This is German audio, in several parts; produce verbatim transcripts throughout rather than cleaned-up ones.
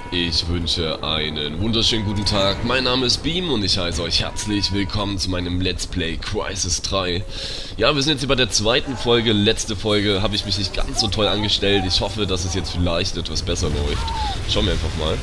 Ich wünsche einen wunderschönen guten Tag. Mein Name ist Beam und ich heiße euch herzlich willkommen zu meinem Let's Play Crysis drei. Ja, wir sind jetzt hier bei der zweiten Folge. Letzte Folge habe ich mich nicht ganz so toll angestellt. Ich hoffe, dass es jetzt vielleicht etwas besser läuft. Schauen wir einfach mal.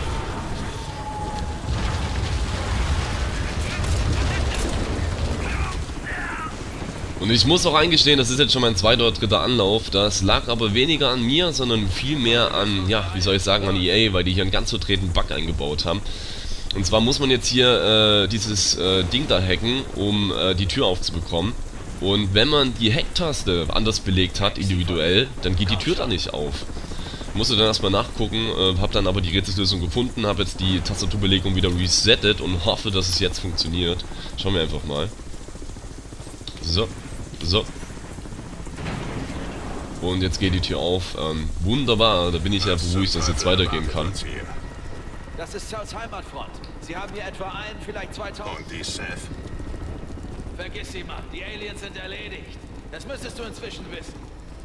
Und ich muss auch eingestehen, das ist jetzt schon mein zweiter oder dritter Anlauf. Das lag aber weniger an mir, sondern viel mehr an, ja, wie soll ich sagen, an E A, weil die hier einen ganz verdrehten Bug eingebaut haben. Und zwar muss man jetzt hier äh, dieses äh, Ding da hacken, um äh, die Tür aufzubekommen. Und wenn man die Hack-Taste anders belegt hat, individuell, dann geht die Tür da nicht auf. Ich musste dann erstmal nachgucken, äh, habe dann aber die Rätselslösung gefunden, habe jetzt die Tastaturbelegung wieder resettet und hoffe, dass es jetzt funktioniert. Schauen wir einfach mal. So. So. Und jetzt geht die Tür auf. Ähm, wunderbar, da bin ich ja beruhigt, dass jetzt weitergehen kann. Das ist Charles Heimatfront. Sie haben hier etwa ein, vielleicht zweitausend. Und die Seth? Vergiss sie mal, die Aliens sind erledigt. Das müsstest du inzwischen wissen.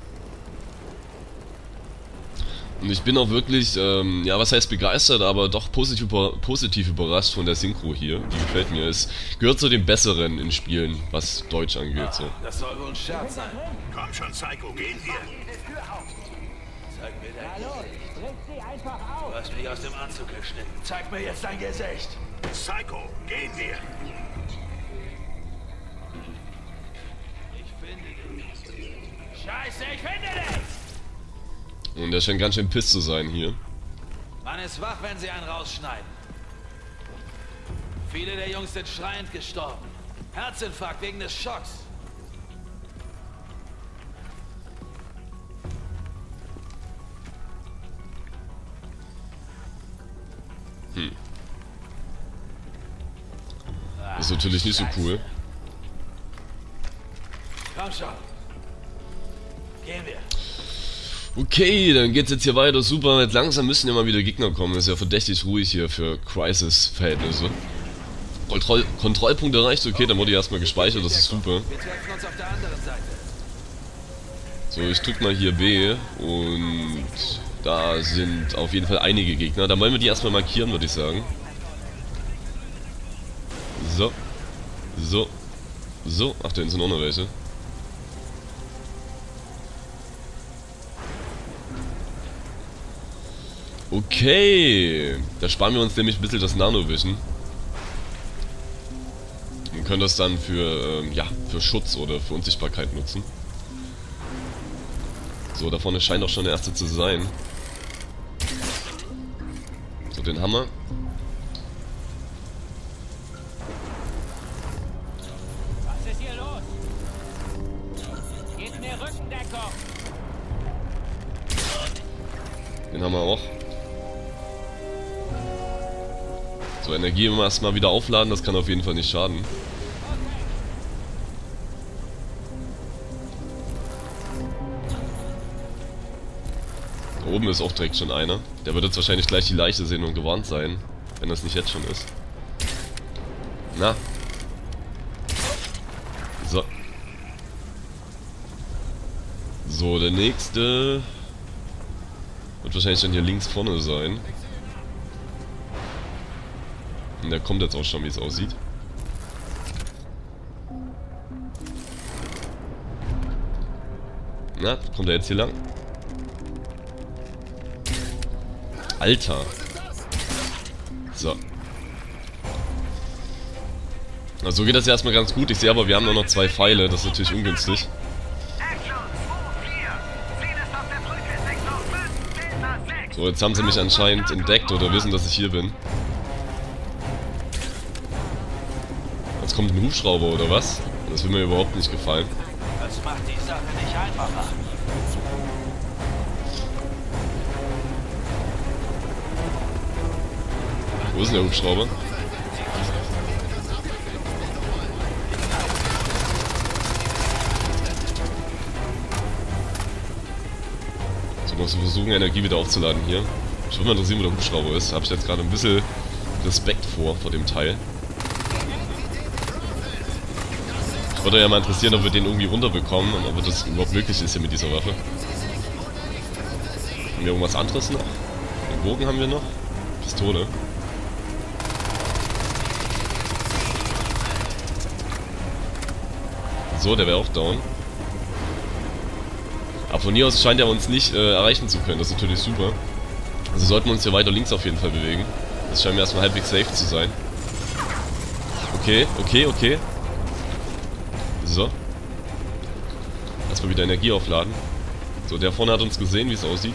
Und ich bin auch wirklich, ähm, ja, was heißt begeistert, aber doch positiv, positiv überrascht von der Synchro hier. Die gefällt mir. Es gehört zu den Besseren in Spielen, was Deutsch angeht. So. Das soll wohl ein Scherz sein. Komm schon, Psycho, gehen wir. Zeig mir dein Hallo, Gesicht. drück sie einfach auf! Du hast mich aus dem Anzug geschnitten. Zeig mir jetzt dein Gesicht. Psycho, gehen wir. Ich finde dich. Scheiße, ich finde dich! Und der scheint ganz schön piss zu sein hier. Man ist wach, wenn sie einen rausschneiden. Viele der Jungs sind schreiend gestorben. Herzinfarkt wegen des Schocks. Hm. Das ist natürlich nicht so cool. Komm schon. Gehen wir. Okay, dann geht's jetzt hier weiter. Super, jetzt langsam müssen ja mal wieder Gegner kommen. Das ist ja verdächtig ruhig hier für Crysis-Verhältnisse. Kontroll Kontrollpunkt erreicht, okay, dann wurde erstmal gespeichert, das ist super. Wir treffen uns auf der anderen Seite. So, ich drück mal hier B und da sind auf jeden Fall einige Gegner. Da wollen wir die erstmal markieren, würde ich sagen. So. So. So. Ach, da hinten sind auch noch welche. Okay, da sparen wir uns nämlich ein bisschen das Nano-Vision. Und können das dann für, ähm, ja, für Schutz oder für Unsichtbarkeit nutzen. So, da vorne scheint auch schon der erste zu sein. So, den Hammer. Was ist hier los? Geht mir Rückendeckung! Den haben wir auch. So, Energie immer erstmal wieder aufladen, das kann auf jeden Fall nicht schaden. Da oben ist auch direkt schon einer. Der wird jetzt wahrscheinlich gleich die Leiche sehen und gewarnt sein, wenn das nicht jetzt schon ist. Na. So. So, der nächste wird wahrscheinlich dann hier links vorne sein. Und der kommt jetzt auch schon, wie es aussieht. Na, kommt er jetzt hier lang? Alter. So. Also so geht das ja erstmal ganz gut. Ich sehe aber, wir haben nur noch zwei Pfeile. Das ist natürlich ungünstig. So, jetzt haben sie mich anscheinend entdeckt oder wissen, dass ich hier bin. Jetzt kommt ein Hubschrauber oder was? Das will mir überhaupt nicht gefallen. Das macht die Sache nicht einfacher. Wo ist denn der Hubschrauber? So, muss ich versuchen, Energie wieder aufzuladen hier. Ich würde mal interessieren, wo der Hubschrauber ist. Habe ich jetzt gerade ein bisschen Respekt vor, vor dem Teil. Ich würde ja mal interessieren, ob wir den irgendwie runterbekommen und ob das überhaupt möglich ist hier mit dieser Waffe. Haben wir irgendwas anderes noch? Den Bogen haben wir noch. Pistole. So, der wäre auch down. Aber von hier aus scheint er uns nicht äh, erreichen zu können. Das ist natürlich super. Also sollten wir uns hier weiter links auf jeden Fall bewegen. Das scheint mir erstmal halbwegs safe zu sein. Okay, okay, okay. So. Erstmal wieder Energie aufladen. So, der vorne hat uns gesehen, wie es aussieht.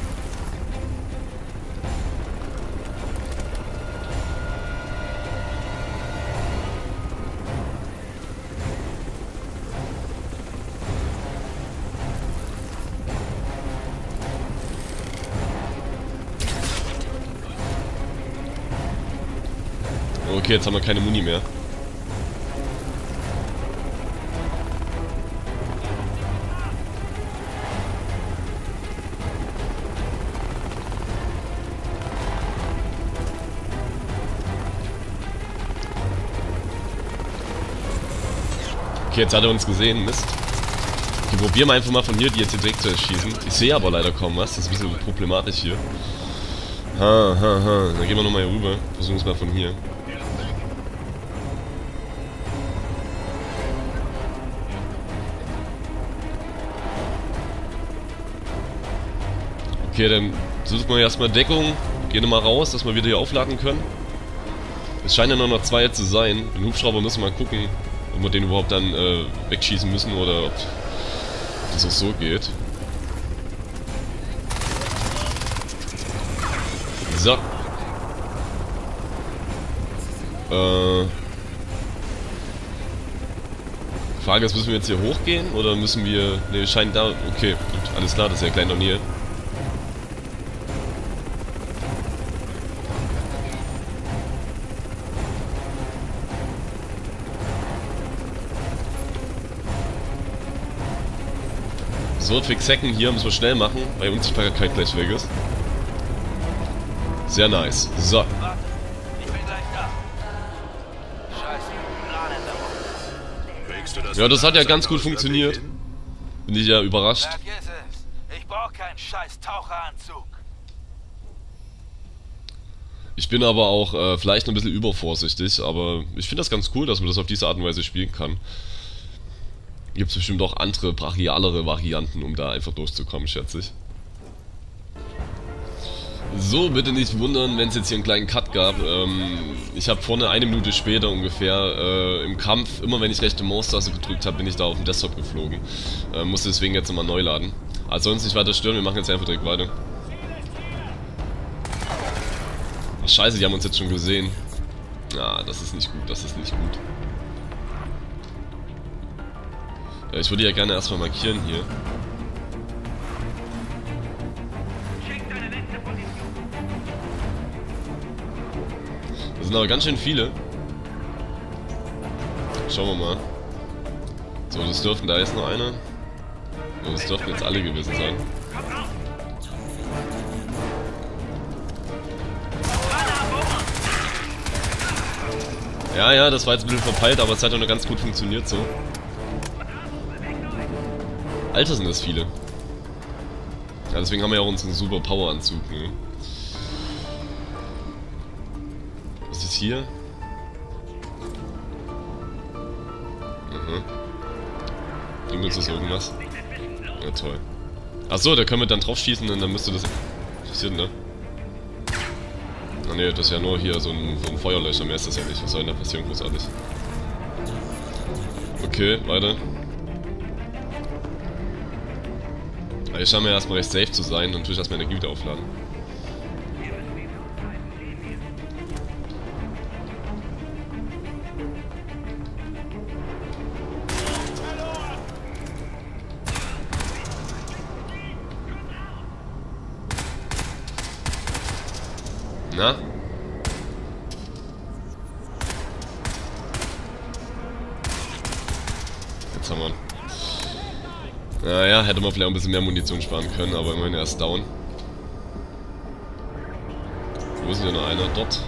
Okay, jetzt haben wir keine Muni mehr. Okay, jetzt hat er uns gesehen, Mist. Okay, probieren wir einfach mal von hier die jetzt direkt zu erschießen. Ich sehe aber leider kaum was, das ist ein bisschen problematisch hier. Ha, ha, ha. Dann gehen wir nochmal hier rüber. Versuchen es mal von hier. Okay, dann suchen wir erstmal Deckung. Gehen wir mal raus, dass wir wieder hier aufladen können. Es scheinen ja nur noch zwei zu sein. Den Hubschrauber müssen wir mal gucken, ob wir den überhaupt dann äh, wegschießen müssen oder ob das auch so geht. So. Äh. Frage ist, müssen wir jetzt hier hochgehen oder müssen wir... Ne, wir scheinen da... Okay, gut, alles klar, das ist ja gleich noch hier. So, fix hacken hier, müssen wir schnell machen, weil die Unsichtbarkeit gleich weg ist. Sehr nice. So. Warte, ich bin gleich da. Scheiße, Granat da. Kriegst du das Ja, das hat ja langsam ganz gut aus, funktioniert. Löffel? Bin ich ja überrascht. Vergiss es. Ich brauch keinen scheiß Taucheranzug. Ich bin aber auch äh, vielleicht ein bisschen übervorsichtig, aber ich finde das ganz cool, dass man das auf diese Art und Weise spielen kann. Gibt es bestimmt auch andere, brachialere Varianten, um da einfach durchzukommen, schätze ich. So, bitte nicht wundern, wenn es jetzt hier einen kleinen Cut gab. Ähm, ich habe vorne eine Minute später ungefähr äh, im Kampf, immer wenn ich rechte Maustaste gedrückt habe, bin ich da auf den Desktop geflogen. Äh, musste deswegen jetzt nochmal neu laden. Also sonst nicht weiter stören, wir machen jetzt einfach direkt weiter. Ach scheiße, die haben uns jetzt schon gesehen. Ja, das ist nicht gut, das ist nicht gut. Ja, ich würde ja gerne erstmal markieren hier. Das sind aber ganz schön viele. Schauen wir mal. So, das dürften, da ist noch einer. So, das dürften jetzt alle gewesen sein. Ja, ja, das war jetzt ein bisschen verpeilt, aber es hat ja noch ganz gut funktioniert so. Alter, sind das viele. Ja, deswegen haben wir ja auch unseren super Power-Anzug, ne? Was ist hier? Mhm. Bringt uns das irgendwas? Ja, toll. Achso, da können wir dann drauf schießen und dann müsste das passieren, ne? Ah ne, das ist ja nur hier so ein, so ein Feuerlöscher, mehr ist das ja nicht. Was soll denn da passieren, großartig? Okay, weiter. Hier scheinen wir erstmal recht safe zu sein und natürlich erstmal Energie wieder aufladen. Na? Jetzt haben wir ihn. Naja, hätte man vielleicht ein bisschen mehr Munition sparen können, aber immerhin er ist down. Wo ist denn noch einer? Dort.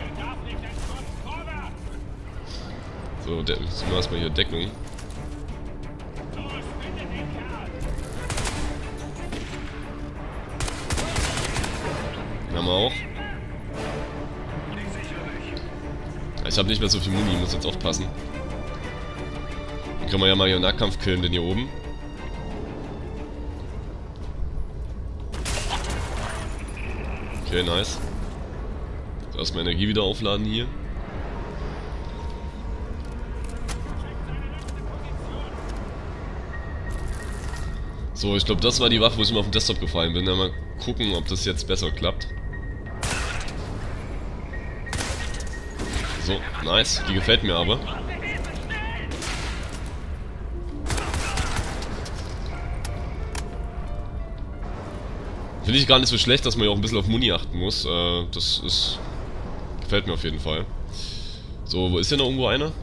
So, der, suchen wir erstmal hier Deckung. Den haben wir auch. Ich habe nicht mehr so viel Muni, muss jetzt aufpassen. Dann können wir ja mal hier einen Nahkampf killen, den hier oben. Okay, nice. So, erstmal Energie wieder aufladen hier. So, ich glaube, das war die Waffe, wo ich immer auf den Desktop gefallen bin. Dann mal gucken, ob das jetzt besser klappt. So, nice. Die gefällt mir aber. Finde ich gar nicht so schlecht, dass man ja auch ein bisschen auf Muni achten muss. Äh, das ist... gefällt mir auf jeden Fall. So, wo ist hier noch irgendwo einer?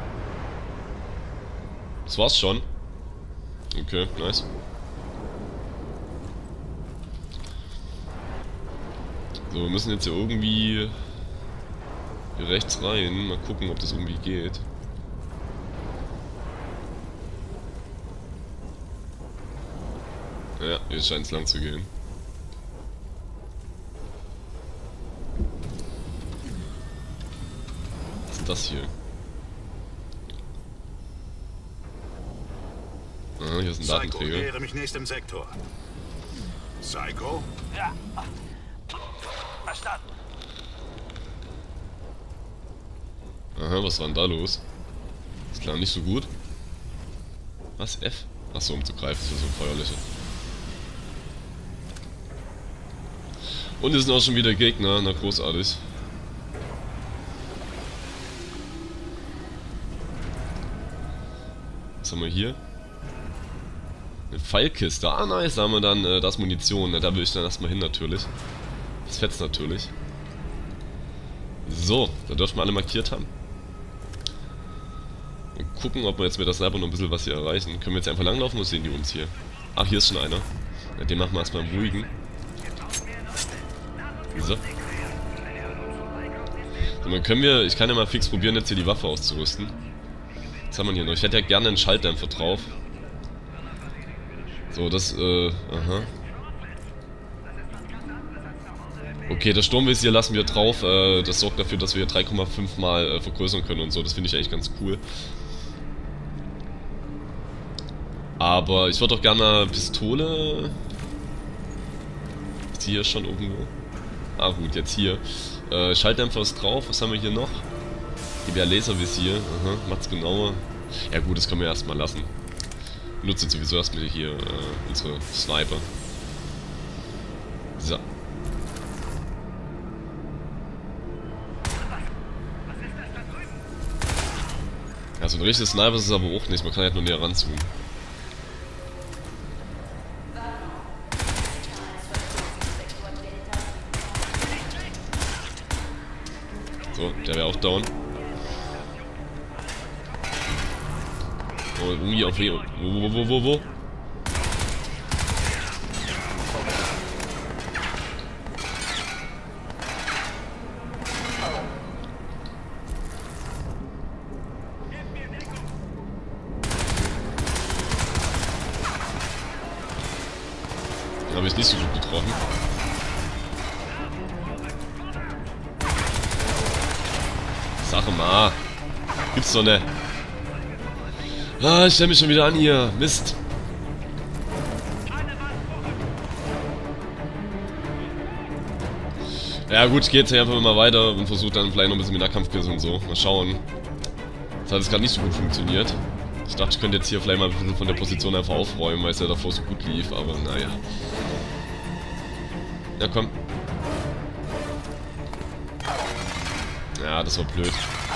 Das war's schon. Okay, nice. So, wir müssen jetzt hier irgendwie hier rechts rein. Mal gucken, ob das irgendwie geht. Ja, hier scheint es lang zu gehen. Was ist das hier? Ah, hier ist ein Psycho, Datenträger. nähere mich nächst im Sektor. Psycho? Ja. Verstanden. Aha, was war denn da los? Ist klar nicht so gut. Was? F? Achso, um zu greifen für so Feuerlöcher. Und es sind auch schon wieder Gegner, na großartig. Was haben wir hier? Eine Pfeilkiste. Ah, nice, da haben wir dann äh, das Munition. Na, da will ich dann erstmal hin natürlich. Das fetzt natürlich. So, da dürfen wir alle markiert haben. Und gucken, ob wir jetzt mit der Sniper noch ein bisschen was hier erreichen. Können wir jetzt einfach langlaufen oder sehen die uns hier? Ach, hier ist schon einer. Ja, den machen wir erstmal im Ruhigen. So. So, dann können wir, ich kann ja mal fix probieren, jetzt hier die Waffe auszurüsten. Was haben wir hier noch? Ich hätte ja gerne einen Schalldämpfer drauf. So, das, äh, aha. Okay, das Sturmvisier lassen wir drauf. Äh, das sorgt dafür, dass wir drei Komma fünf mal äh, vergrößern können und so. Das finde ich eigentlich ganz cool. Aber ich würde auch gerne mal Pistole... Ist die hier schon irgendwo? Ah gut, jetzt hier. Äh, Schalldämpfer ist drauf. Was haben wir hier noch? Gewehr Laservisier. Aha, macht's genauer. Ja gut, das können wir erstmal lassen. Ich nutze jetzt sowieso erstmal hier äh, unsere Sniper. So. Ja, so ein richtiges Sniper ist es aber auch nicht. Man kann halt nur näher ranzoomen. So, der wäre auch down. Oh, irgendwie auf wo, wo, wo, wo, wo? Den habe ich nicht so gut getroffen. Sache mal. Gibt's doch ne. Ah, ich stell mich schon wieder an hier. Mist. Ja gut, geht jetzt einfach mal weiter und versucht dann vielleicht noch ein bisschen mit Nahkampfkills und so. Mal schauen. Das hat jetzt gerade nicht so gut funktioniert. Ich dachte, ich könnte jetzt hier vielleicht mal ein bisschen von der Position einfach aufräumen, weil es ja davor so gut lief, aber naja. Ja, komm. Ja, das war blöd.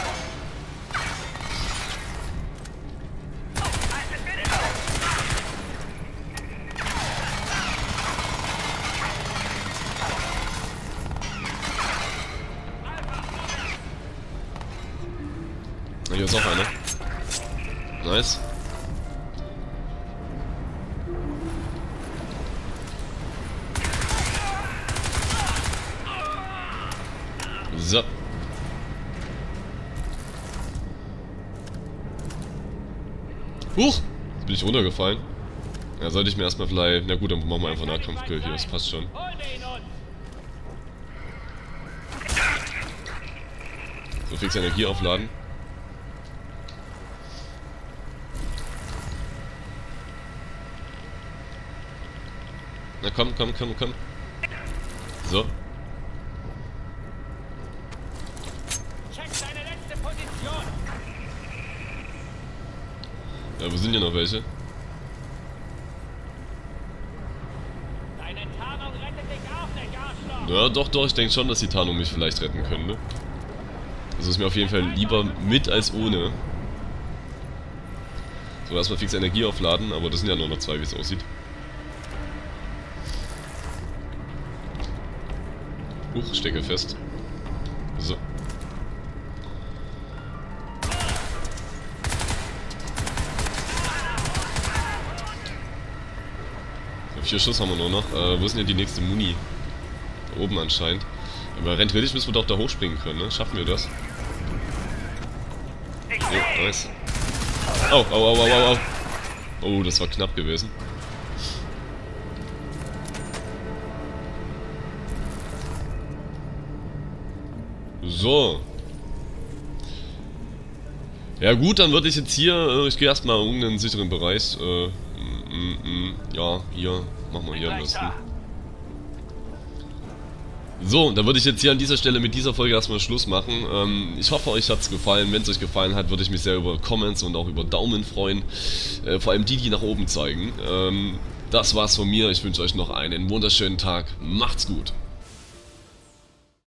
Hier ist auch einer. Nice. So. Huch! Jetzt bin ich runtergefallen. Ja, sollte ich mir erstmal vielleicht... Na gut, dann machen wir einfach Nahkampfkill hier, das passt schon. So, fix Energie aufladen. Na komm, komm, komm, komm. So. Check deine letzte Position. Ja, wo sind hier noch welche? Deine Tarnung rettet dich auch nicht, Arschloch. Ja, doch, doch, ich denke schon, dass die Tarnung mich vielleicht retten könnte. Also ist mir auf jeden Fall lieber mit als ohne. So, erstmal fix Energie aufladen, aber das sind ja nur noch zwei, wie es aussieht. Huch, stecke fest. So. Vier Schuss haben wir nur noch. Äh, wo ist denn hier die nächste Muni? Da oben anscheinend. Aber rein theoretisch müssen wir doch da hochspringen können, ne? Schaffen wir das? Oh, nice. Au, au, au, au, au, au. Oh, das war knapp gewesen. So. Ja gut, dann würde ich jetzt hier, äh, ich gehe erstmal in irgendeinen sicheren Bereich. Äh, mm, mm, mm, ja, hier, machen wir hier am besten. So, dann würde ich jetzt hier an dieser Stelle mit dieser Folge erstmal Schluss machen. Ähm, ich hoffe, euch hat es gefallen. Wenn es euch gefallen hat, würde ich mich sehr über Comments und auch über Daumen freuen. Äh, vor allem die, die nach oben zeigen. Ähm, das war's von mir. Ich wünsche euch noch einen wunderschönen Tag. Macht's gut.